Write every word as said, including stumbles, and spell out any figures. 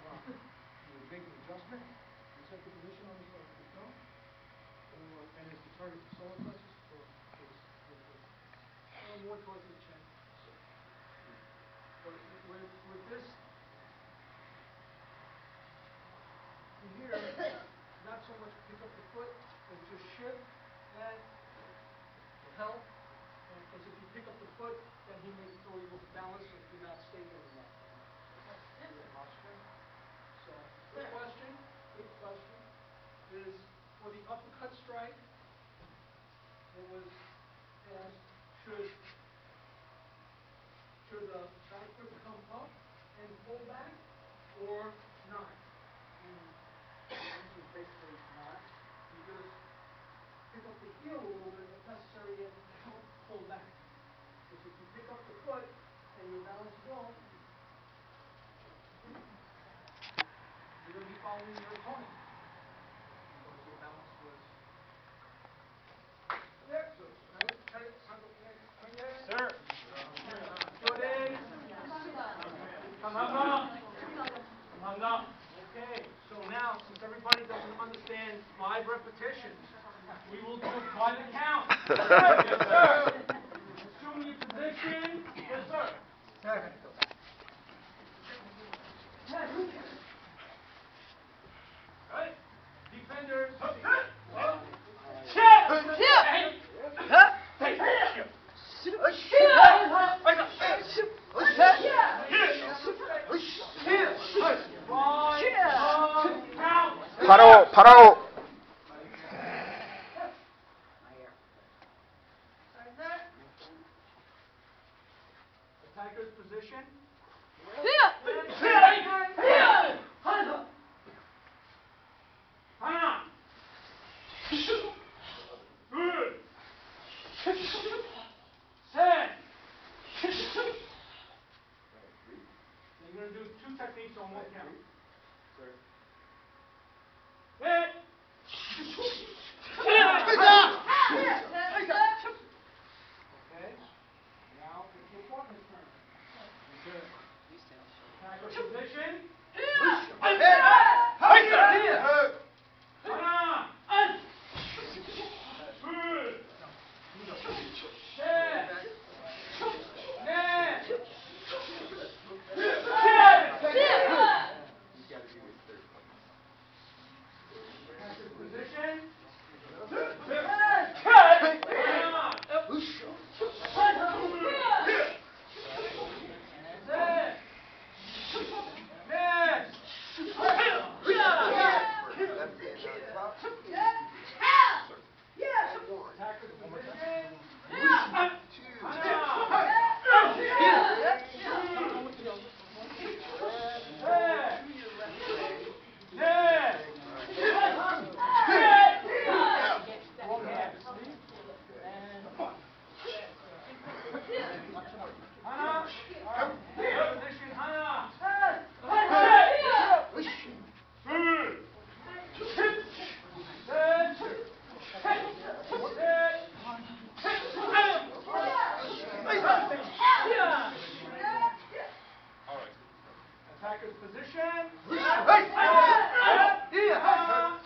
uh, you would make an adjustment, you set the position on the, on the film, or, and is the target the solar plexus or is uh, more towards the chin. So, but with, with this, in here, not so much pick up the foot, but just shift and will help. Because if you pick up the foot, then he may throw you off balance if you're not stable enough. So, the question, the question is for the uppercut strike, it was asked, should, should the back foot come up and pull back or not? And the answer is basically not. You just pick up the heel a little bit if necessary and help pull back. Because if you pick up the foot and your balance wrong, you're going to be following your opponent. Because your balance was there. So, Sir. Good. Okay, so now, since everybody doesn't understand five repetitions, we will do it by the count. Yes, sir. Assume your position. Yes, sir. Seven. Right. Defenders. 바로 바로 Attacker's position. Good. Set. You're going to do two techniques on one count. Hit. Okay. Now it's your partner's turn. Attacker position. Attacker's position.